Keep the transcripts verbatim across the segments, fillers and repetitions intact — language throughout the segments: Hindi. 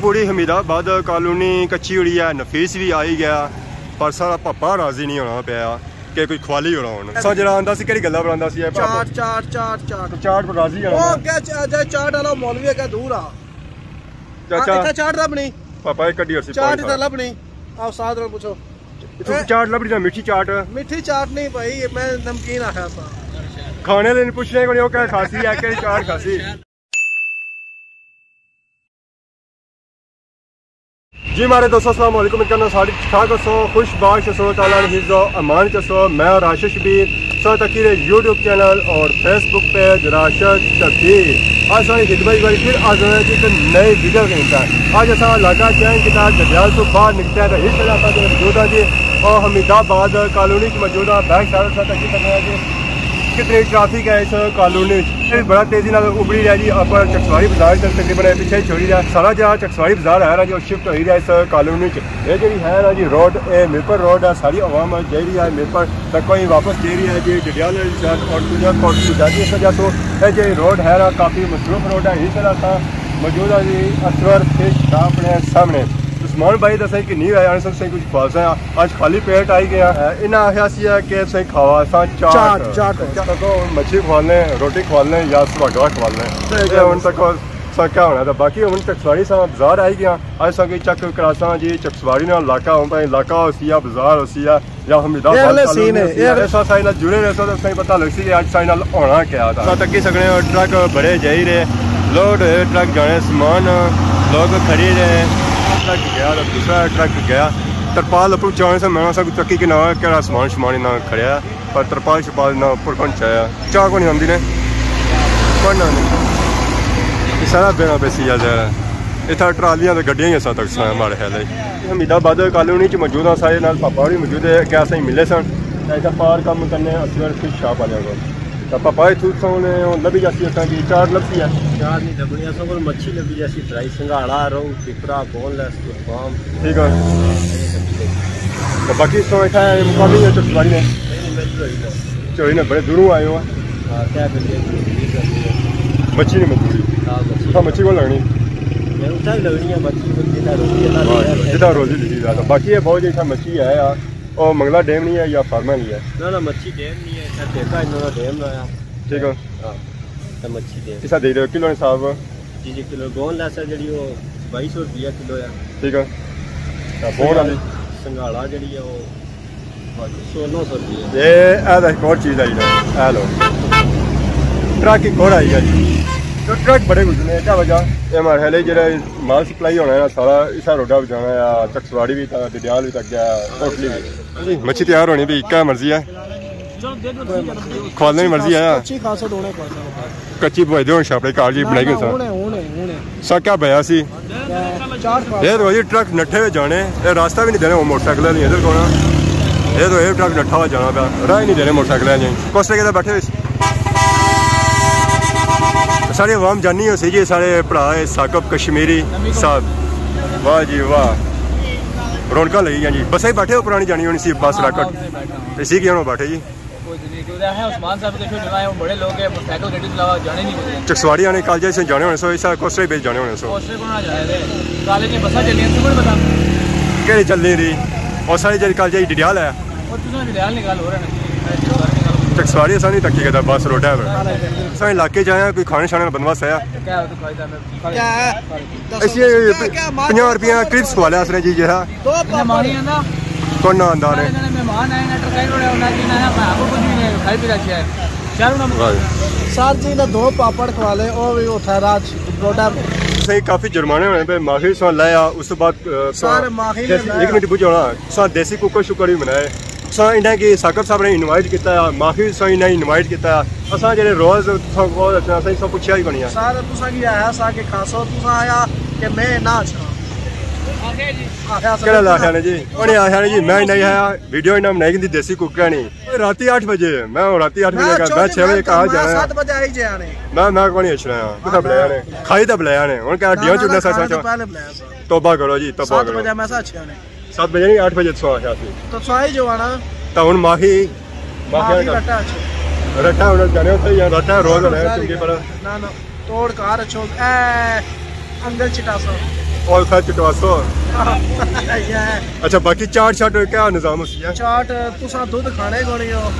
पूरी हमीदाबाद कॉलोनी कच्ची हुई है, नफीस भी आई गया, पर सारा पापा राजी नहीं होना पाया कि कोई ख्वाली होना होना सा जरा आंदा सी केड़ी गल्ला बनांदा सी चाट चाट चाट चाट चाट पर राजी होना ओ क्या चाट वाला मौलवी का दूर आ चाचा इतना चाट दा बनी पापा एक कड्डी और सी चाट इधर लबनी आओ साथ रो पूछो तू चाट लबड़ी ना मीठी चाट मीठी चाट नहीं भाई मैं नमकीन आया सा खाने लेने पूछने को क्या खासी है केड़ी चाट खासी जी मारे दोस्तों अस्सलाम वालेकुम इनका सारी ठाक सो खुशबाश सो ताला हिज़्ज़ो अमान सो मैं राशिद शबीर सो तकीर यूट्यूब चैनल और फेसबुक पेज राशिद शबीर आज सारी खिदमत बारी फिर आज एक नई वीडियो के इंसान आज असा इलाका चैन किता ڈڈیال तो बाहर निकलता है इस इलाका में मौजूद है जी और हमीदाबाद कॉलोनी की मौजूद है बैक साइड से तक है जी कितनी ट्रैफिक है इस कॉलोनी में बड़ा तेजी ना उबड़ी रहा जी आप चकसवारी बाजार तक तकरीबन पीछे छोड़ी रहा सारा जहाँ चकसवारी बाजार है ना जो शिफ्ट हो रहा है इस कॉलोनी ये जी है ना जी रोड ए मिरपुर रोड है सारी आवाम जा रही है मिरपुर तक कोई वापस दे रही है जी ڈڈیال और तुझा कोर्ट जाती है वजह से ये जी रोड है ना काफ़ी मसरूफ रोड है इस तरह सा मौजूद है जी असवर फिश शॉप अपने सामने उस्मान भाई दसा कि नहीं आया सही कुछ खास है आज खाली पेट आई गया इन्हें आखिया सी है कि सही खावा सा चाट चाट तक मच्छी खवा लें रोटी खवा लें या सुबह खवा लें उन तक सा क्या होना था बाकी हम चकसवारी सा बाजार आई गया आज सा चक करासा जी चकसवारी ना इलाका होता है इलाका होसी है बाजार होसी है या हमीदाबाद ऐसा साई नाल जुड़े रहे सो सही पता लग सी आज साई नाल होना क्या था तक सकने ट्रक भरे जा ही रहे लोड ट्रक जाने समान लोग खरीद रहे ट्रक गया दूसरा ट्रक गया तरपाल ऊपर जाने से मैं सब चक्की के ना क्या समान शमान ना खड़िया पर तरपाल शपाल ना ऊपर कौन चाया चाह को नहीं आती ने कौन ना नहीं सारा बेना पैसी आ जाए इतना ट्रालियां तो गड्डियां ही असा तक हमारे ख्याल है हमीदाबाद कॉलोनी च मौजूद हाँ सारे नाल पापा भी मौजूद है क्या सही मिले सन ऐसा पार कम करने असवर फिश शॉप आ जाएगा तो पापा इतू सोने लभी जाती है कि चार लभसी है चार नहीं लभनी असा को मच्छी लभी जैसी फ्राई संघाड़ा रोहू टिपरा बोनलेस फार्म ठीक है तो बाकी सो इतना मुकामी है चकसवारी ने चोरी ने बड़े दूरों आए हो क्या मच्छी नहीं मजबूरी हाँ मच्छी को लगनी लगनी है मच्छी जितना रोजी दी जाता बाकी ये बहुत जैसा मच्छी है यार और मंगला डैम नहीं है या फार्मा नहीं है ना ना मच्छी डैम नहीं है ठेका इन्होंने डैम लाया ठीक है हाँ तो मच्छी डैम इसा दे रहे हो किलो ने साहब जी जी किलो बोन लेस है जी वो बाईस सौ रुपया किलो है ठीक है बोन वाली संघाड़ा जी है वो सोलह सौ रुपये ये ऐसा एक और चीज़ आई ना लो ट्रक एक और आई है जी तो ट्रक बड़े गुजरने क्या वजह ये हमारे ख्याल जो माल सप्लाई होना है ना सारा इसा रोडा पर जाना या चकसवाड़ी भी था ڈڈیال भी तक गया टोटली भी मच्छी तैयार होनी भी क्या मर्जी है खाने की मर्जी है कच्ची बवाई दो छापड़े कार जी बनाई गई सा क्या बया सी ये तो जी ट्रक नट्ठे हुए जाने ये रास्ता भी नहीं देने मोटरसाइकिल नहीं इधर को ये तो ये ट्रक नट्ठा हुआ जाना पाया राह ही नहीं देने मोटरसाइकिल कोस्टे के बैठे हुए सारे अवाम जानी हो सी जी सारे भरा साकब कश्मीरी साहब वाह जी वाह रौनक लगी जी बसा ही बैठे हो पुरानी जानी होनी सी बस राकट इसी की हम बैठे जी चकसवाड़ी आने कॉलेज से जाने होने सो ऐसा कोस्टे बेच जाने होने सो केड़ी चलनी रही और सारी जी कॉलेज ڈڈیال है चकसवारी असा नहीं तकी कहता बस रोड है असा इलाके जाए कोई खाने शाने का बंदोबस्त है पंजाह रुपया क्रिप्स खवा लिया उसने जी जो कौन ना आंदा ने सर जी ने दो पापड़ खवा ले और भी ठहरा रोडा सही काफी जुर्माने होने पे माखी सो लाया उस बाद एक मिनट पूछो ना सा देसी कुकर शुकर भी बनाए सा इन्हें कि साकब साहब ने इनवाइट किया माखी सा इन्हें इनवाइट किया असा जे रोज बहुत अच्छा सही सब पूछा ही बनिया सर तुसा की आया सा के खासो तुसा आया कि मैं ना अच्छा केड़ा लाखा ने जी उन्हें आखिया ने जी मैं नहीं आया वीडियो इन्हें बनाई गई देसी कुकर नहीं राती आठ बजे मैं राती आठ बजे का मैं छह बजे कहा जाना सात बजे आई जाने मैं मैं कौन अच्छा कुछ बुलाया ने खाई तो बुलाया ने उन्हें कहा डिया चुनना सा पहले बुलाया तौबा करो जी तौबा करो बजे मैं अच्छा ने सात बजे नहीं आठ बजे सो आया तो सवाई जो आना तो हुन माखी माखी रट्टा रट्टा उन्हें जाने होते या रट्टा रोज है चुंगी पर ना ना तोड़ कार अच्छो ए अंगल चिटा सा और खा चटवा सौ अच्छा बाकी चाट शाट क्या निजाम है चाट तुसा दूध खाने को नहीं हो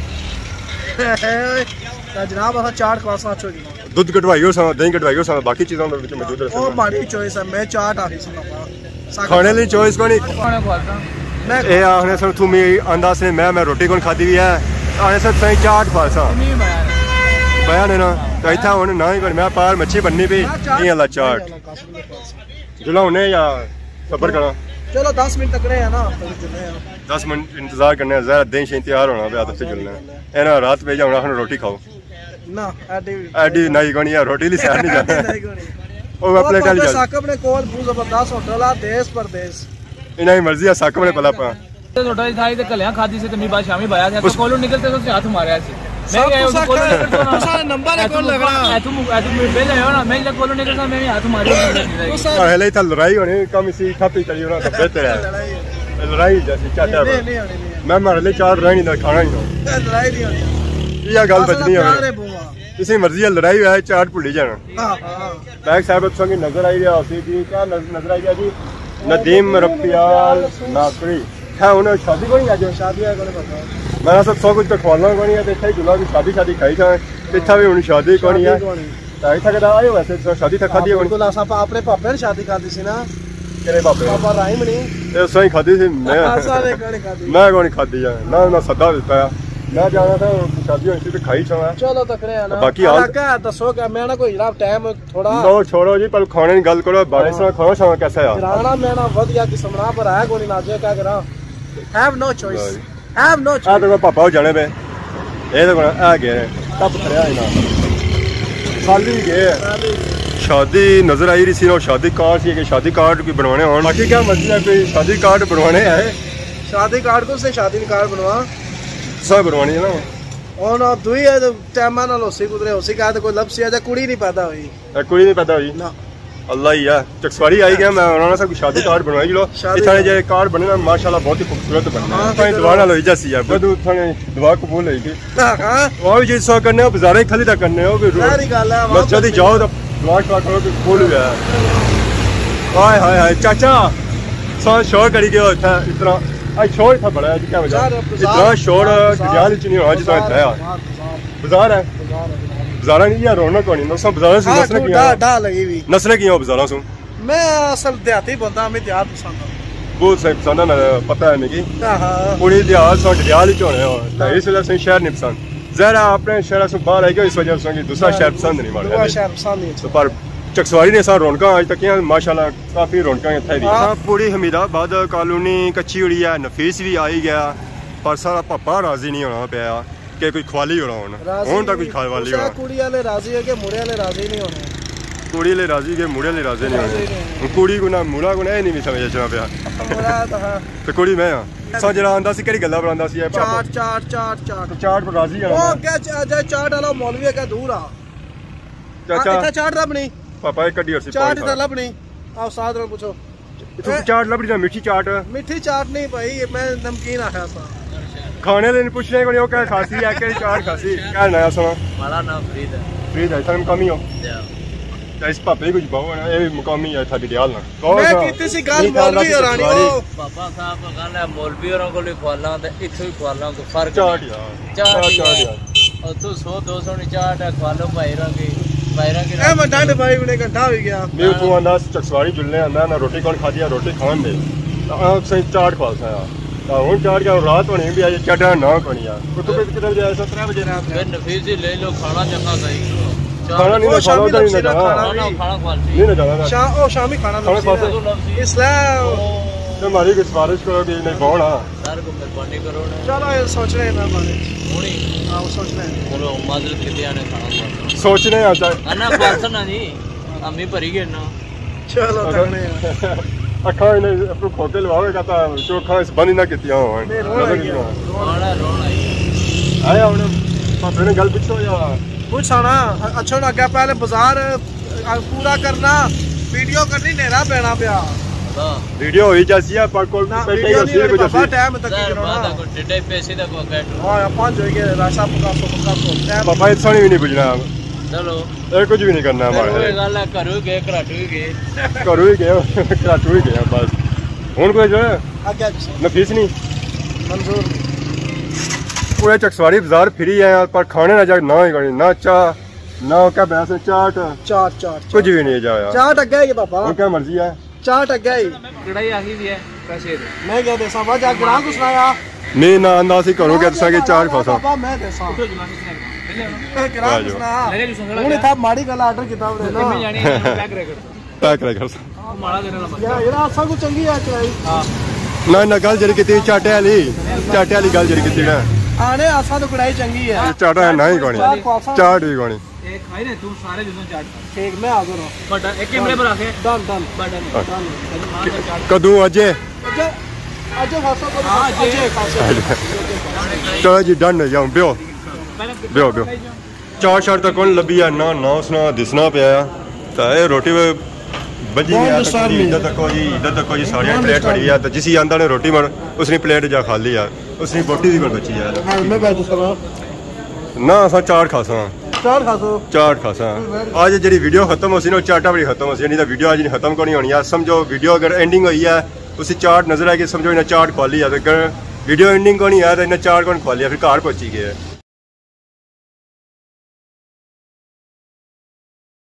जनाब असा चाट खवासा छोड़ी दूध कटवाइयो सा दही कटवाइयो सा बाकी चीज़ों में विच मौजूद है ओ बड़ी चॉइस है मैं चाट आ रही खाने लिए चॉइस को नहीं मैं ए आने से तू मैं अंदाज से मैं मैं रोटी कौन खादी हुई है आने से सही चाट खासा बयान है ना तो इतना होने ना ही कर मैं पार मच्छी बननी भी नहीं अल्लाह चाट जुला होने या सबर करना चलो दस मिनट तक रहे हैं ना दस मिनट इंतजार करने हैं ज़रा दिन से तैयार होना भी आदत से जुलना है ना रात पे जाओ ना रोटी खाओ ना एडी एडी नहीं कोनी यार रोटी ली सैर नहीं जाना ओ अपने टाली जा साकब ने कॉल बहुत जबरदस्त होटल आ देश परदेश इना ही मर्जी है साकब ने पला पा तो होटल थाई ते कल्या खादी से तमी बाद शामी बाया तो कॉलो निकलते तो हाथ मारे ऐसे मैं गया तो कॉलो निकलता ना सारा नंबर है कौन लग रहा है तुम तुम भेज रहे हो ना मैं जब कॉलो निकलता मैं हाथ मारे पहले ही था लड़ाई होनी कम इसी खापी चली होना तो बेहतर है लड़ाई जैसी चाहता है मैं मारे ले चार रहनी ना खाना ही लड़ाई नहीं होनी ये गल बचनी है इसी मर्जी है लड़ाई है चाट भूली जाना बैग साहब अच्छा की नजर आई गया उसी की क्या नजर आई गया जी नदीम रफियाल नाकरी है उन्हें शादी को नहीं आज शादी है मैं सब सौ कुछ तो खवाना को नहीं है देखा ही जुला की शादी शादी खाई था इतना भी उन्हें शादी को नहीं है इतना कदा आए वैसे शादी तक खादी है तो आप अपने पापे ने शादी खादी सी ना तेरे पापे पापा राहिम नहीं ये सही खादी थी मैं मैं को नहीं खादी है ना ना सदा देता है मैं जाना था शादी होनी थी खाई छा चलो तक रहे ना बाकी हाल क्या दसो क्या मैं ना कोई जनाब टाइम थोड़ा नो छोड़ो जी पर खाने की गल करो बारिश में खाना छा कैसा है राणा मैं ना वधिया किस्म पर आया कोई ना जो क्या करा have no choice have no choice आ तो पापा हो जाने पे ये तो आ गए तब खड़या है ना खाली गए शादी नजर आई रही सी और शादी कार्ड सी कि शादी कार्ड भी बनवाने हों बाकी क्या मर्जी है कोई शादी कार्ड बनवाने है शादी कार्ड को से शादी कार्ड बनवा सब बनवानी है ना और ना दुई है तो टाइम ना लोसी कुदरे होसी का तो कोई लब सी है कुड़ी नहीं पैदा हुई कुड़ी नहीं पैदा हुई ना अल्लाह ही है चकसवारी आई गया मैं उन्होंने सब शादी कार्ड बनवाई लो इतना जे कार्ड बने ना माशाल्लाह बहुत ही खूबसूरत बनना है थाने दुआ ना लोई जैसी है बदू थाने दुआ कबूल होई थी हां वो भी चीज सो करने हो बाजार ही खाली तक करने हो भी सारी गल है मस्जिद ही जाओ तो दुआ करो कि कबूल हुआ हाय हाय हाय चाचा सो शोर करी गयो था इतना आज शोर था बड़ा क्या वजह इतना शोर ढडियाल च नहीं हो जितना था बाजार है बाजारा नहीं यार रौनक होनी ना सब बाजारा से नस्लें की डा डा लगी हुई नस्लें की हो बाजारा से मैं असल देहाती बंदा मैं देहात पसंद हूं बहुत सही पसंद है ना पता है मेरी हां पूरी देहात से ढडियाल ही होने हो तो इस वजह से शहर नहीं पसंद जरा अपने शहर से बाहर आई गए इस वजह से कि दूसरा शहर पसंद नहीं मारे दूसरा शहर पसंद नहीं तो पर चकसवारी ने सार रौनक आज तक माशाल्लाह काफी रौनक इतना दी पूरी हमीदाबाद कॉलोनी कच्ची हुई है नफीस भी आई गया पर सारा पापा राजी नहीं होना पाया कि कोई खवाली होना होना होन तक कोई खवाली होना कुड़ी वाले राजी है कि मुड़े वाले राजी नहीं होने कुड़ी वाले राजी के मुड़े वाले राजी नहीं होने कुड़ी को ना मुड़ा को नहीं नहीं समझ चला पाया तो कुड़ी मैं हां सा जरा आंदा सी केड़ी गल्ला बनांदा सी चाट चाट चाट चाट चाट पर राजी है ओ क्या चाट वाला मौलवी का दूर आ चाचा इतना चाट दा बनी पापा एक कड़ी और सी चाट इधर लबनी आओ साथ में पूछो तू चाट लबड़ी ना मीठी चाट मीठी चाट नहीं भाई मैं नमकीन आया था खाने लेने पूछने को नहीं क्या खासी है क्या चाट खासी क्या नया सुना हमारा नाम फरीद है फरीद है तुम कमी हो तो इस पापे कुछ बहु ना ये भी मुकामी है था ढडियाल ना मैं कितनी सी गाल मौलवी और रानी हो पापा साहब का गाल है मौलवी औरों को ले खवाला ते इथों ही खवाला को फर्क चाट यार चाट यार और तू सौ दो सौ नी चाट है खवालो भाई रंगी ए मैं डांड भाई ने घंटा हो गया मैं तू अंदाज चकसवारी जुलने आंदा ना रोटी कौन खा दिया रोटी खान दे तो सही चाट खासा यार तो हुन चाट क्या रात होनी भी आज चटा ना कोनी यार तो तू कितने बजे आया सत्रह बजे रात में नफीस ही ले लो खाना चंगा सही खाना नहीं खाना उधर नहीं जाना खाना खाना खा नहीं ना जाना शाम ओ शामी खाना इस्लाम तो हमारी की सिफारिश करो कि नहीं कौन हां सर को मेहरबानी करो ना चलो ये सोच रहे हैं ना हमारे थोड़ी हां सोच रहे हैं चलो माजरत के आने खाना सोचने आता है ना बात ना जी हम ही भरी गए ना चलो तकने अखा ने अपने खोटे लवावे कहता चोखा इस बंद ना कितिया हो रोना रोना आया उन्हें पापे ने गल पूछो या कुछ आना अच्छा ना क्या पहले बाजार पूरा करना वीडियो करनी नेरा पैना पिया वीडियो होई जैसी है पर कोई पैसे का सी कुछ सी टाइम तक करना को डेढ़ पैसे तक को बैठ हां पांच हो गए राशा पका सो पका सो पापा इतना नहीं बुझना चलो ਇਹ ਕੁਝ ਵੀ ਨਹੀਂ ਕਰਨਾ ਹਮਾਰੇ ਗੱਲ ਹੈ ਘਰੋਂ ਗਏ ਘਰਾਟੂ ਹੀ ਗਏ ਘਰੋਂ ਹੀ ਗਏ ਘਰਾਟੂ ਹੀ ਗਏ ਬਸ ਹੁਣ ਕੋਈ ਜੋ ਅੱਗੇ ਨਫੀਸ ਨਹੀਂ मंजूर पूरे चकसवारी बाजार फिरी है पर खाने ना जाए ना ही खाने ना चाह ना क्या बैस चाट चाट चाट कुछ भी नहीं जाया चाट अगे है पापा क्या मर्जी है चाट अगे ही कढ़ाई आही भी है पैसे दे मैं क्या देसा वा जा ग्राहक को सुनाया नहीं ना अंदाज ही करो क्या दसा के चाट खासा पापा मैं देसा उठो जुमान से ए ग्राहक को सुनाया लगे जो संगड़ा उन्हें था माड़ी गल ऑर्डर किया उन्हें ना मैं जानी पैक रह कर पैक रह कर माड़ा देने लगा यार यार आसा को चंगी है चलाई हां ना ना गल जरी की चाटे वाली चाटे वाली गल जरी की ना आने आसा तो कढ़ाई चंगी है चाटा है ना ही कोनी चाट भी कोनी एक खाई रे तू सारे जुनो चाट ठीक मैं हाजिर हूं बट एक कैमरे पर रखे डन डन बटन डन कदू अजे अच्छा अजय खासा को हां अजय खासा चलो जी डन जाऊं बियो बियो बियो चार चार तक कौन लभी है ना ना उसना दिसना पिया ता ए रोटी बजी नहीं इधर तक जी इधर तक जी सारी प्लेट पड़ी है तो जिसी आंदा ने रोटी मर उसने प्लेट जा खा ली यार उसने बोटी दी कोल बची यार हां मैं बैठ सका ना असा चाट खासा चाट खासो चाट खासा आज जी वीडियो खत्म होसी ना चाटा बड़ी खत्म होसी नहीं तो वीडियो आज नहीं खत्म कोनी होनी यार समझो वीडियो अगर एंडिंग हुई है उसी चाट नजर आएगी समझो इन्हें चाट खा ली है अगर वीडियो एंडिंग कोनी है तो इन्हें चाट कौन खा लिया फिर घर पहुंची गए